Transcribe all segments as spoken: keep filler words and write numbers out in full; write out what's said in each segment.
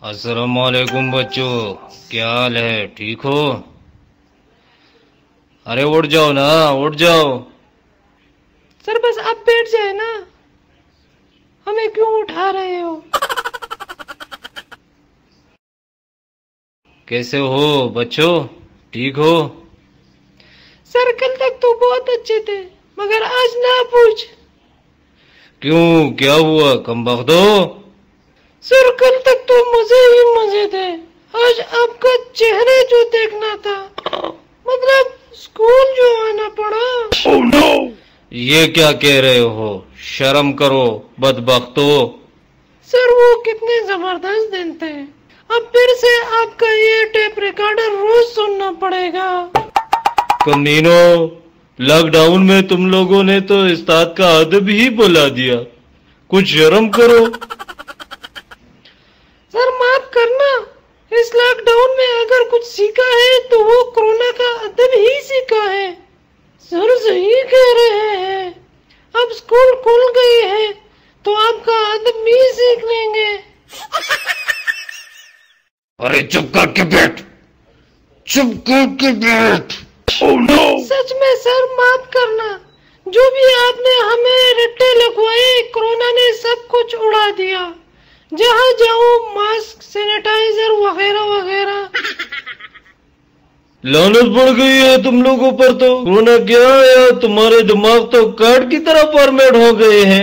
अस्सलाम वालेकुम बच्चों, क्या हाल है? ठीक हो? अरे उठ जाओ ना, उठ जाओ। सर बस आप बैठ जाए ना, हमें क्यों उठा रहे हो? कैसे हो बच्चों, ठीक हो? सर कल तक तो बहुत अच्छे थे, मगर आज ना पूछ। क्यों, क्या हुआ? कम बख्त हो? सर कल तक तो मजे ही मजे थे, आज आपका चेहरा जो देखना था, मतलब स्कूल जो आना पड़ा। oh, no! ये क्या कह रहे हो? शर्म करो बदबख्तो। सर वो कितने जबरदस्त दिन थे, अब फिर से आपका ये टेप रिकॉर्डर रोज सुनना पड़ेगा। कमीनो, लॉकडाउन में तुम लोगों ने तो उस्ताद का अदब ही बुला दिया, कुछ शर्म करो। सर माफ करना, इस लॉकडाउन में अगर कुछ सीखा है तो वो कोरोना का अदब ही सीखा है। सर सही कह रहे हैं, अब स्कूल खुल गई है तो आपका अदब भी सीख लेंगे। अरे चुप करके बैठ, चुप करके बैठ। oh, no! सच में सर माफ करना, जो भी आपने हमें रट्टे लगवाए कोरोना ने सब कुछ उड़ा दिया। जहाँ जाओ मास्क, सैनिटाइजर वगैरह वगैरह। लानत पड़ गई है तुम लोगों पर तो। कोरोना क्या यार, तुम्हारे दिमाग तो कार्ड की तरह फॉर्मेट हो गए हैं।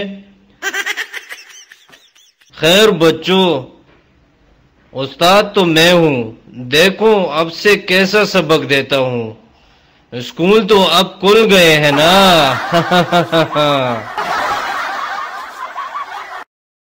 खैर बच्चों, उस्ताद तो मैं हूँ, देखो अब से कैसा सबक देता हूँ। स्कूल तो अब खुल गए हैं ना।